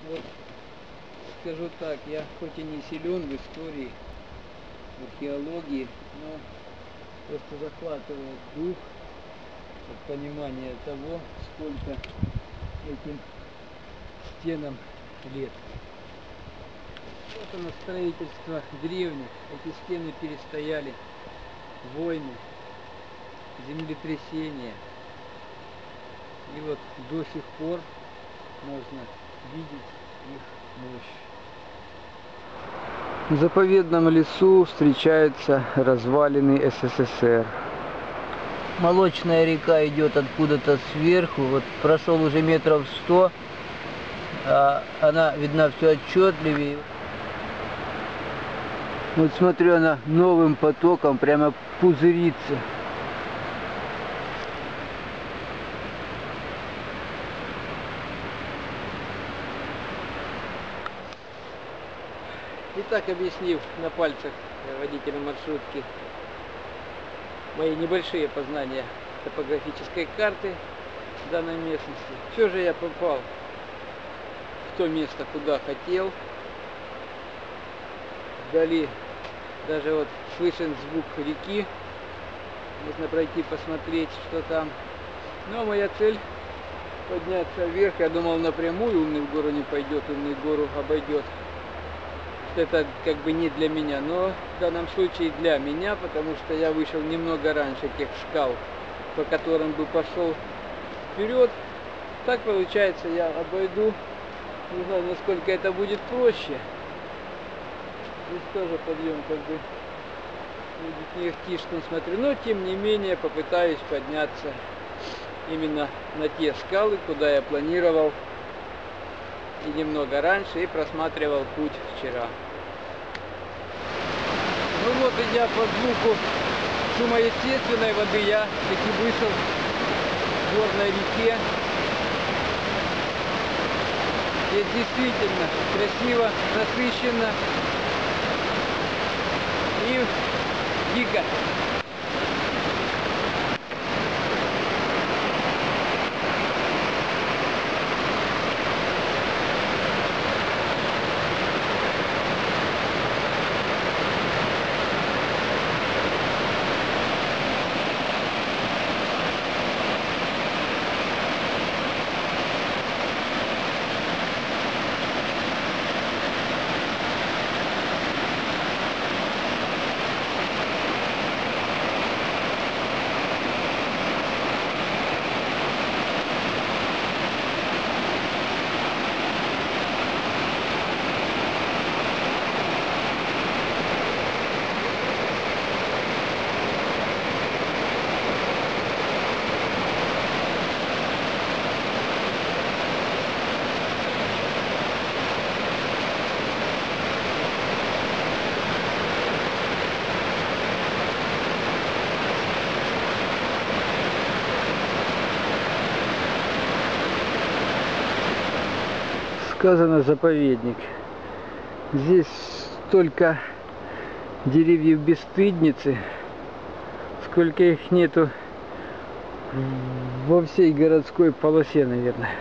Вот скажу так, я хоть и не силен в истории, в археологии, но просто захватывает дух от понимания того, сколько этим стенам лет. Вот оно, строительство древних. Эти стены перестояли войны, землетрясения. И вот до сих пор можно видеть их мощь. В заповедном лесу встречаются развалины СССР. Молочная река идет откуда-то сверху. Вот прошел уже метров 100, а она видна все отчетливее. Вот смотрю, она новым потоком прямо пузырится. Итак, объяснив на пальцах водителя маршрутки мои небольшие познания топографической карты данной местности, все же я попал в то место, куда хотел. Вдали даже вот слышен звук реки, можно пройти посмотреть, что там. Но моя цель подняться вверх. Я думал, напрямую умный в гору не пойдет, умный гору обойдет. Это как бы не для меня, но в данном случае для меня, потому что я вышел немного раньше тех скал, по которым бы пошел вперед. Так получается, я обойду. Не знаю, насколько это будет проще. Здесь тоже подъем как бы не хтишно смотрю, но тем не менее попытаюсь подняться именно на те скалы, куда я планировал и немного раньше, и просматривал путь вчера. Ну вот, идя по звуку шума естественной воды, я таки вышел к горной реке. Здесь действительно красиво, насыщенно и дико. Сказано заповедник. Здесь столько деревьев бесстыдницы, сколько их нету во всей городской полосе, наверное.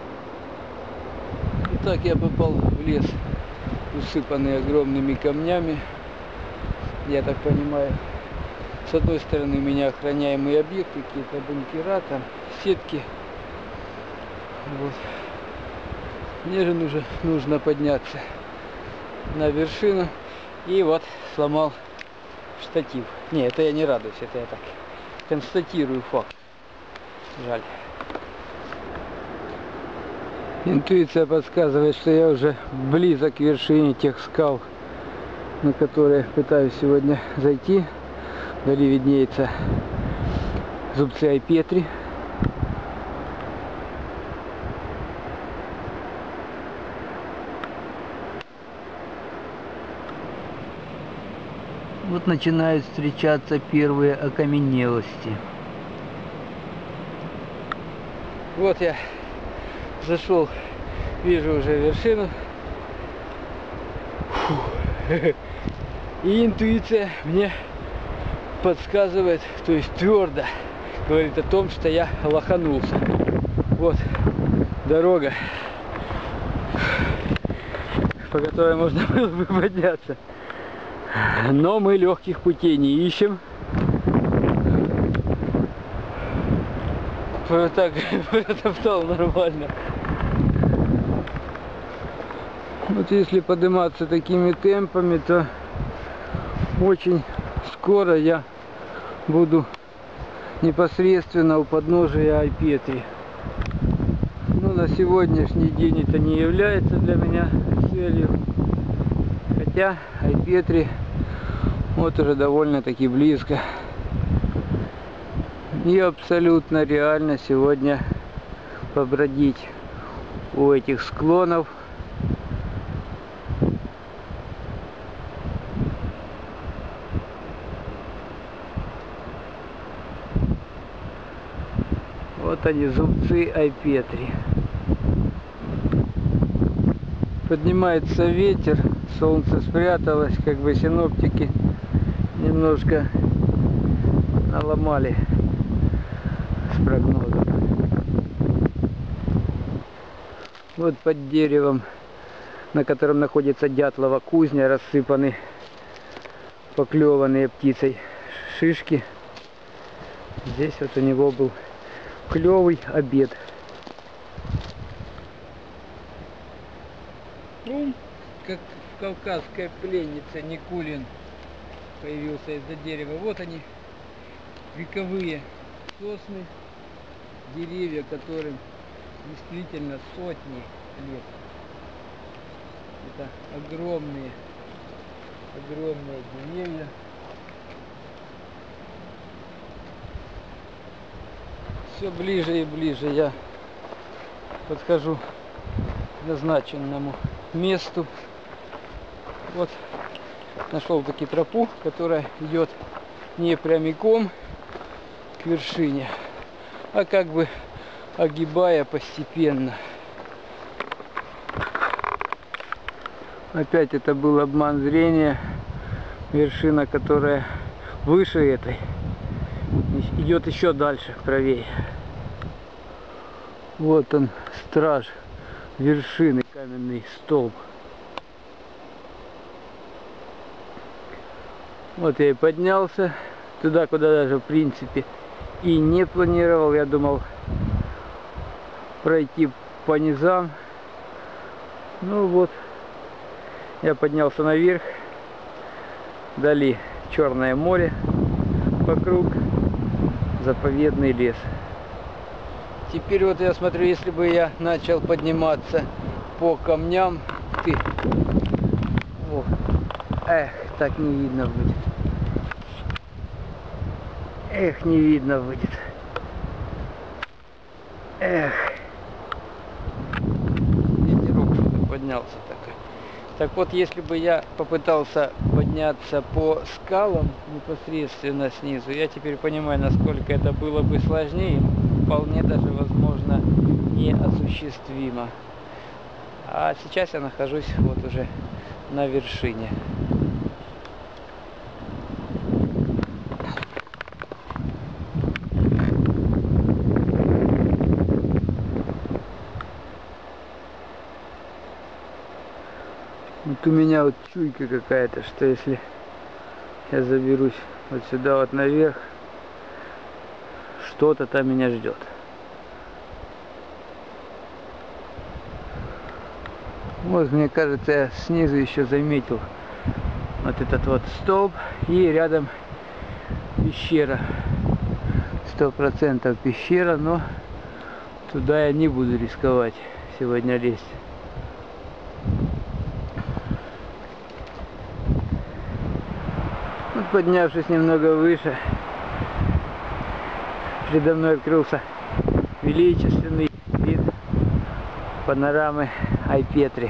Итак, я попал в лес, усыпанный огромными камнями. Я так понимаю, с одной стороны у меня охраняемые объекты, какие-то бункера, там сетки. Вот. Мне же нужно подняться на вершину. И вот сломал штатив. Не, это я не радуюсь, это я так констатирую факт. Жаль. Интуиция подсказывает, что я уже близок к вершине тех скал, на которые пытаюсь сегодня зайти. Вдали виднеется зубцы Айпетри. Вот начинают встречаться первые окаменелости. Вот я зашел, вижу уже вершину. И интуиция мне подсказывает, то есть твердо говорит о том, что я лоханулся. Вот дорога. по которой можно было бы подняться. Но мы легких путей не ищем. Так, протоптал нормально. Вот если подниматься такими темпами, то очень скоро я буду непосредственно у подножия Ай-Петри. Но на сегодняшний день это не является для меня целью. Хотя Ай-Петри вот уже довольно-таки близко. И абсолютно реально сегодня побродить у этих склонов. Вот они, зубцы Ай-Петри. Поднимается ветер, солнце спряталось, как бы синоптики немножко наломали с прогнозом. Вот под деревом, на котором находится дятлова кузня, рассыпаны поклеванные птицей шишки. Здесь вот у него был клевый обед. Ну, как в «Кавказской пленнице» Никулин появился из-за дерева. Вот они, вековые сосны, деревья, которым действительно сотни лет. Это огромные деревья. Все ближе и ближе я подхожу к назначенному месту. Вот нашел таки тропу, которая идет не прямиком к вершине, а как бы огибая постепенно. Опять это был обман зрения. Вершина, которая выше этой, идет еще дальше, правее. Вот он, страж вершины, каменный столб. Вот я и поднялся туда, куда даже в принципе и не планировал. Я думал пройти по низам. Ну вот, я поднялся наверх. Вдали Черное море, вокруг заповедный лес. Теперь вот я смотрю, если бы я начал подниматься по камням, так не видно будет. Эх, не видно будет. Эх. Ветерок что-то поднялся такой. Так вот, если бы я попытался подняться по скалам непосредственно снизу, я теперь понимаю, насколько это было бы сложнее, вполне даже, возможно, неосуществимо. А сейчас я нахожусь вот уже на вершине. Вот у меня вот чуйка какая-то, что если я заберусь вот сюда вот наверх, что-то там меня ждет. Вот, мне кажется, я снизу еще заметил вот этот вот столб, и рядом пещера. 100% пещера, но туда я не буду рисковать сегодня лезть. Вот, поднявшись немного выше, передо мной открылся величественный вид панорамы Ай-Петри.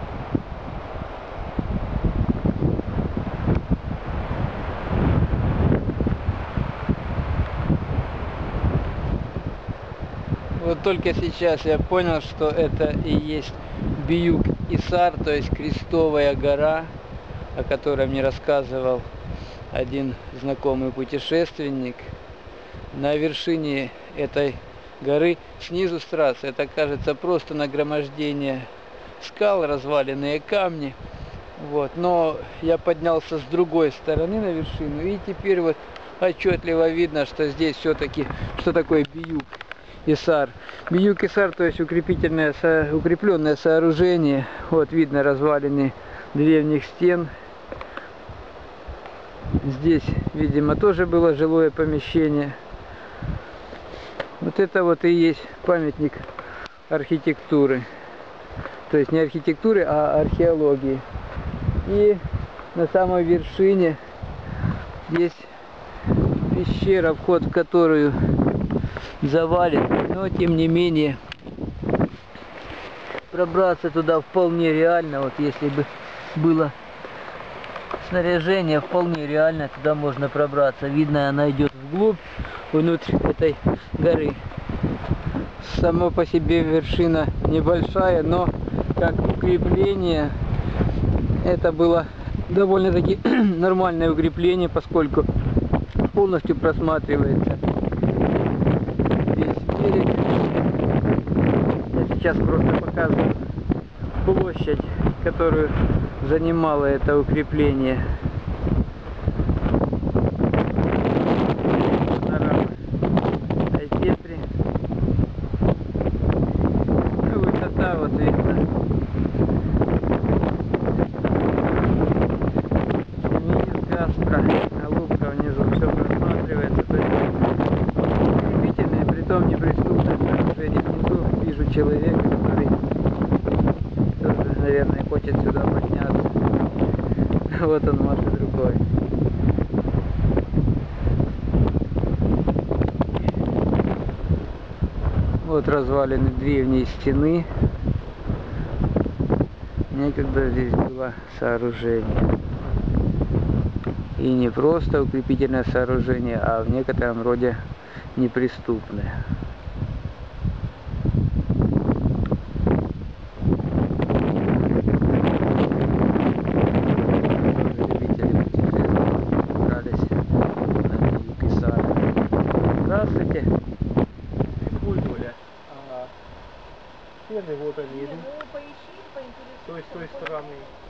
Вот только сейчас я понял, что это и есть Бийук-Исар, то есть Крестовая гора, о которой мне рассказывал один знакомый путешественник. На вершине этой горы снизу с трассы это кажется просто нагромождение скал, разваленные камни. Вот. Но я поднялся с другой стороны на вершину, и теперь вот отчетливо видно, что здесь все-таки, что такое Бийук-Исар. Бийук-Исар, то есть укрепленное сооружение. Вот видно развалины древних стен. Здесь, видимо, тоже было жилое помещение. Вот это вот и есть памятник архитектуры. То есть не архитектуры, а археологии. И на самой вершине есть пещера, вход в которую завален. Но тем не менее пробраться туда вполне реально. Вот если бы было снаряжение, вполне реально туда можно пробраться. Видно, она идет вглубь, внутрь этой горы. Само по себе вершина небольшая, но как укрепление это было довольно-таки нормальное укрепление, поскольку полностью просматривается весь берег. Я сейчас просто показываю площадь, которую занимало это укрепление. Ну, высота вот видно. Низ Гаспра, Алупка внизу, все просматривается. То есть укрепительное, притом неприступное сооружение. Внизу вижу человека, который тоже, наверное, хочет сюда подняться. Вот он машет рукой. Вот развалины древней стены. Некогда здесь было сооружение. И не просто укрепительное сооружение, а в некотором роде неприступное. Здравствуйте. Вот они идут. То есть с той стороны.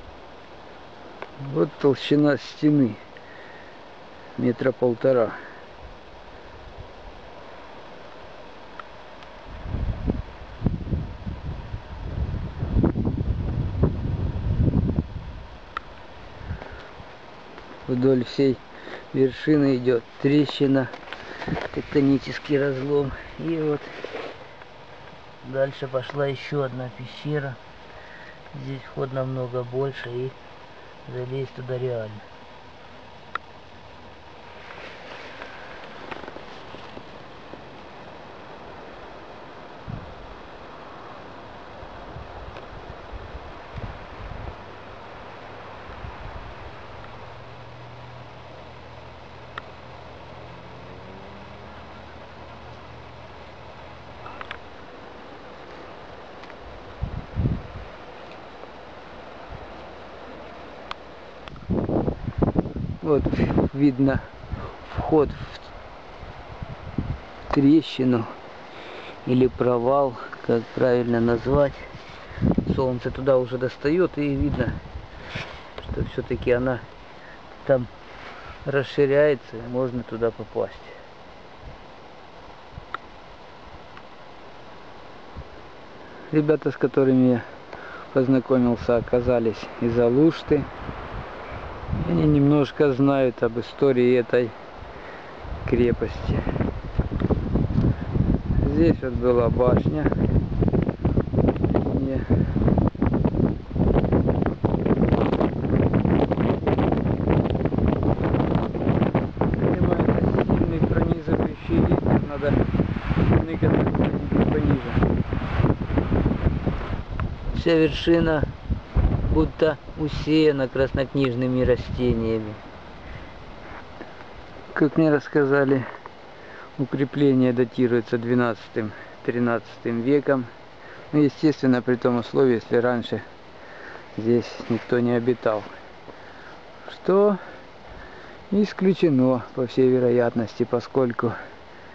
Вот толщина стены. 1,5 метра. Вдоль всей вершины идет трещина, тектонический разлом. И вот дальше пошла еще одна пещера. Здесь вход намного больше, и залезть туда реально. Вот видно вход в трещину или провал, как правильно назвать. Солнце туда уже достает, и видно, что все-таки она там расширяется, и можно туда попасть. Ребята, с которыми я познакомился, оказались из Алушты. Они немножко знают об истории этой крепости. Здесь вот была башня. Видимо, это сильный пронизывающий ветер. Надо ныкаться пониже. Вся вершина будто усеяна краснокнижными растениями. Как мне рассказали, укрепление датируется 12-13 веком. Ну, естественно, при том условии, если раньше здесь никто не обитал. Что исключено, по всей вероятности, поскольку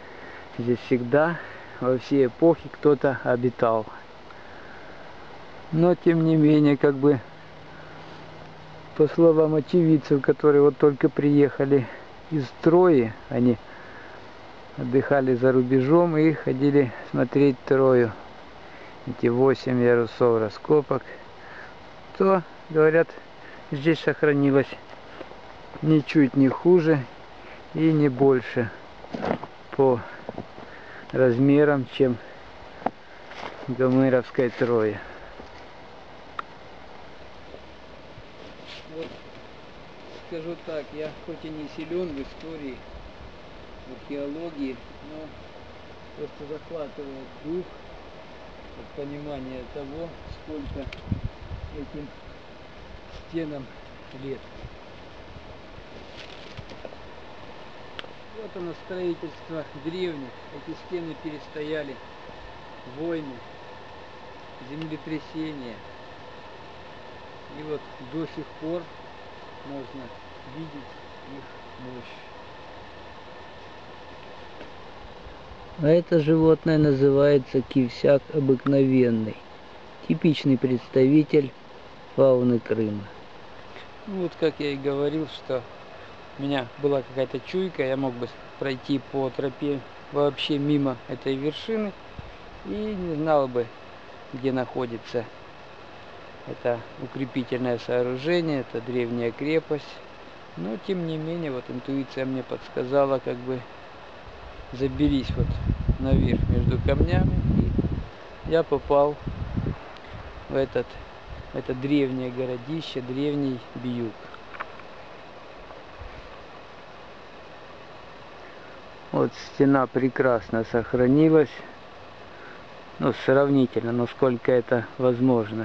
здесь всегда, во все эпохи, кто-то обитал. Но тем не менее, как бы, по словам очевидцев, которые вот только приехали из Трои, они отдыхали за рубежом и ходили смотреть Трою, эти 8 ярусов раскопок, то, говорят, здесь сохранилось ничуть не хуже и не больше по размерам, чем Гомеровская Троя. Вот скажу так, я хоть и не силен в истории, в археологии, но просто захватывает дух от понимания того, сколько этим стенам лет. Вот оно, строительство древних. Эти стены перестояли войны, землетрясения. И вот до сих пор можно видеть их мощь. А это животное называется кивсяк обыкновенный. Типичный представитель фауны Крыма. Ну, вот как я и говорил, что у меня была какая-то чуйка, я мог бы пройти по тропе вообще мимо этой вершины и не знал бы, где находится это укрепительное сооружение, это древняя крепость. Но тем не менее, вот интуиция мне подсказала, как бы заберись вот наверх между камнями, и я попал в это древнее городище, древний Биюк. Вот стена прекрасно сохранилась, ну, сравнительно, насколько это возможно.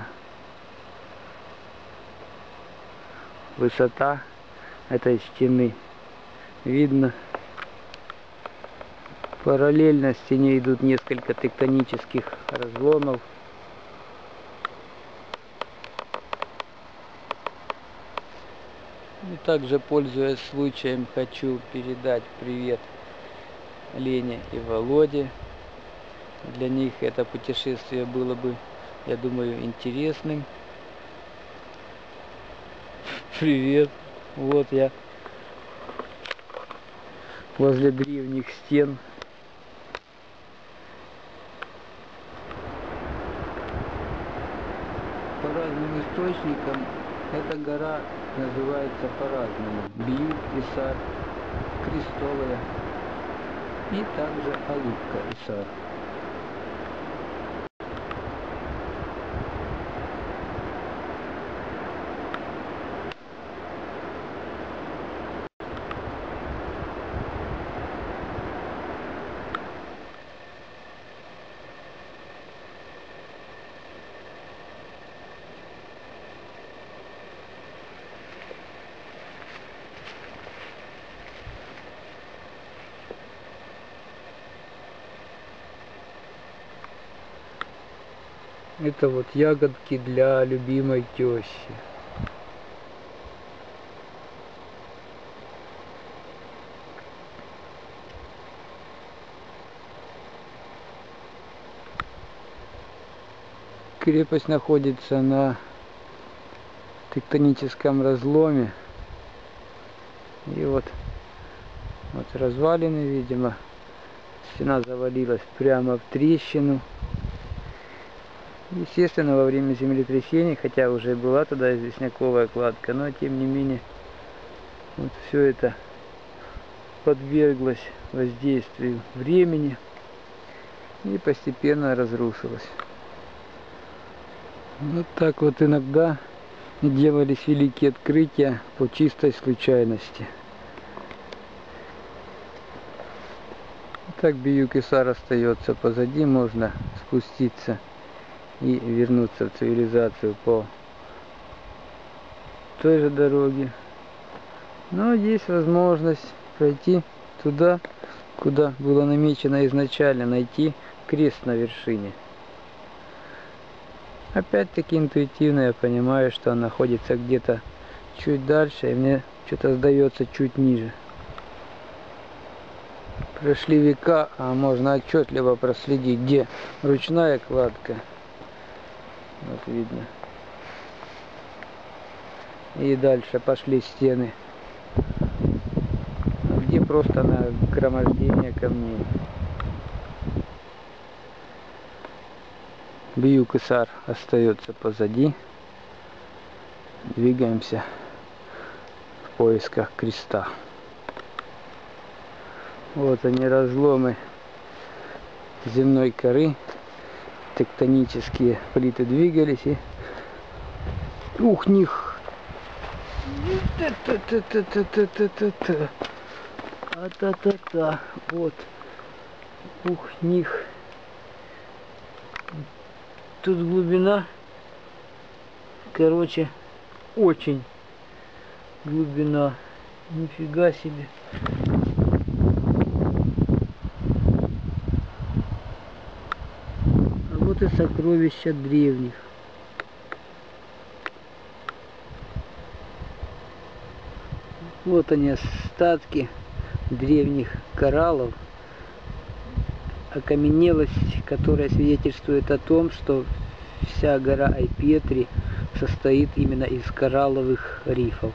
Высота этой стены видно. Параллельно стене идут несколько тектонических разломов. И также, пользуясь случаем, хочу передать привет Лене и Володе. Для них это путешествие было бы, я думаю, интересным. Привет! Вот я возле древних стен. По разным источникам эта гора называется по-разному. Биюк, Исар, Крестовая и также Алупка, Исар. Это вот ягодки для любимой тещи. Крепость находится на тектоническом разломе. И вот развалины, видимо. Стена завалилась прямо в трещину. Естественно, во время землетрясений, хотя уже была тогда известняковая кладка, но тем не менее вот все это подверглось воздействию времени и постепенно разрушилось. Вот так вот иногда делались великие открытия по чистой случайности. Так Биюк-Исар остается позади, можно спуститься и вернуться в цивилизацию по той же дороге. Но есть возможность пройти туда, куда было намечено изначально, найти крест на вершине. Опять-таки интуитивно я понимаю, что он находится где-то чуть дальше, и мне что-то сдается чуть ниже. Прошли века, а можно отчетливо проследить, где ручная кладка, Вот видно. И дальше пошли стены, где просто нагромождение камней. Бийук-Исар остается позади. Двигаемся в поисках креста. Вот они, разломы земной коры. Тектонические плиты двигались и ух, них. А-та-та-та. Вот. Ух, них. Тут глубина, короче, очень глубина. Нифига себе. А вот и сокровища древних. Вот они, остатки древних кораллов. Окаменелость, которая свидетельствует о том, что вся гора Айпетри состоит именно из коралловых рифов.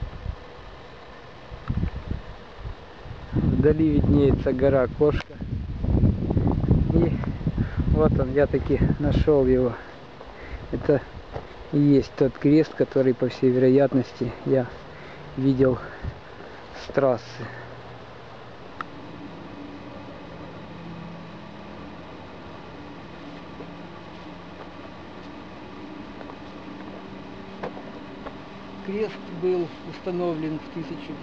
Вдали виднеется гора Кошка. И вот он, я таки нашел его. Это и есть тот крест, который, по всей вероятности, я видел с трассы. Крест был установлен в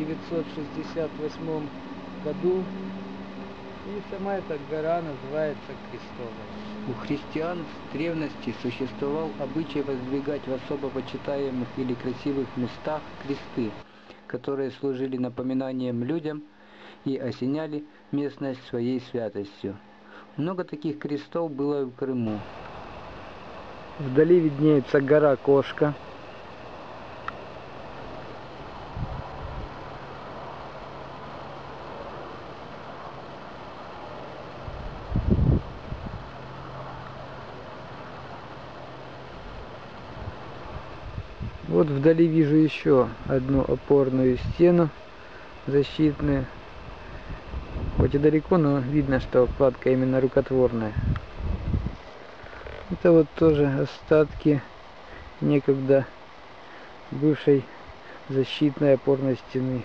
1968 году, и сама эта гора называется Крестовой. У христиан в древности существовал обычай воздвигать в особо почитаемых или красивых местах кресты, которые служили напоминанием людям и осеняли местность своей святостью. Много таких крестов было и в Крыму. Вдали виднеется гора Кошка. Вот вдали вижу еще одну опорную стену защитную. Хоть и далеко, но видно, что кладка именно рукотворная. Это вот тоже остатки некогда бывшей защитной опорной стены.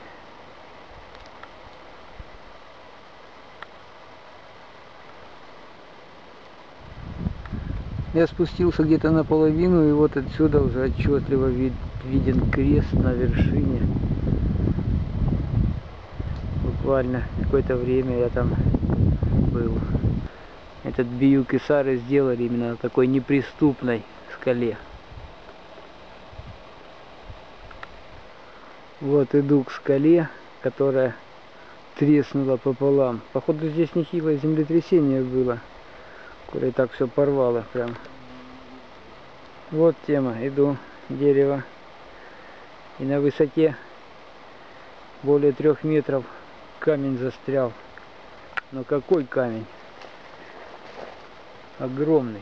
Я спустился где-то наполовину, и вот отсюда уже отчетливо виден крест на вершине. Буквально какое-то время я там был. Этот Бийук-Исар сделали именно на такой неприступной скале. Вот иду к скале, которая треснула пополам. Походу здесь нехилое землетрясение было, которое так все порвало прям. Вот тема, иду, дерево. И на высоте более 3 метров камень застрял. Но какой камень? Огромный.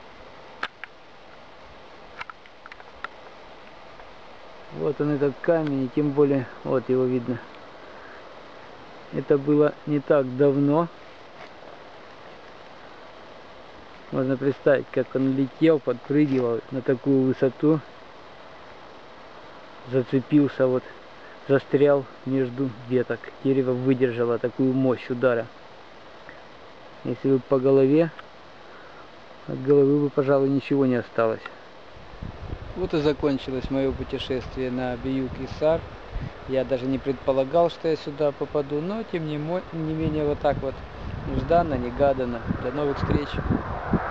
Вот он, этот камень, и тем более, вот его видно. Это было не так давно. Можно представить, как он летел, подпрыгивал на такую высоту. Зацепился, вот, застрял между веток. Дерево выдержало такую мощь удара. Если бы по голове, от головы бы, пожалуй, ничего не осталось. Вот и закончилось мое путешествие на Бийук-Исар. Я даже не предполагал, что я сюда попаду, но тем не менее вот так вот нежданно, негаданно. До новых встреч!